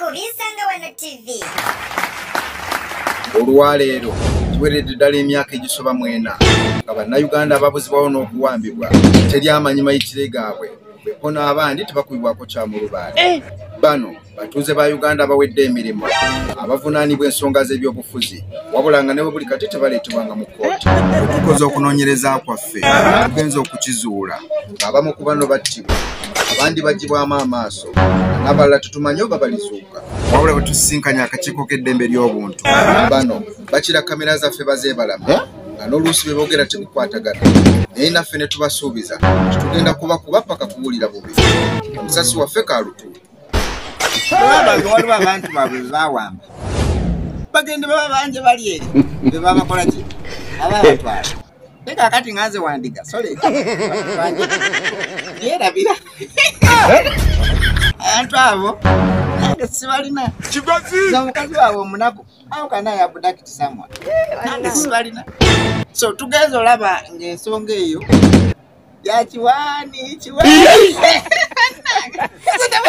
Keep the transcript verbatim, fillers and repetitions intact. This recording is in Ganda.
Bisanga Wano T V. Olwaleero kiweredde ddala emyaka egisoba mwena nga bannayuganda ababuzibwawo n'okuwambibwa teri amanyi mayitire gaabwe beko n'abandi tebakubibwako kyamulubaale. Bano batuuze ba Uganda abawedde emirimu abavunaanibwa ensonga z'ebyobufuzi wabula nga ne bwe buli kati tebaleetebwanga mu kkooti. Tukoze okunoonyereza kwaffe tugenza okukizuula ng'abamu ku bano battibwa abandi bagibwamu amaaso n'abalala tutumanyi oba balizuuka wabula bwe tusisinkanya akakiiko k'eddembe ly'obuntu bano bakira kamera zaffe bazeebalama nga n'oluusi be boogera tebikwatagana naye naffe ne tubasuubiza titugenda kubakuba paka kuwulira bubi omusasi waffe kaalutuutu. Abantu waliwo abantu baabwe baawamba bagende baba banje bali eri be babakola ki ababatwala eka akati nganze wandiga sole yerabira abantu abo nange sibalina n'omukazi waabwe omunaku awo kana yabudakiti samwa nange sibalina so tugenza olaba ng'ensonga eyo yakiwaani kiwaani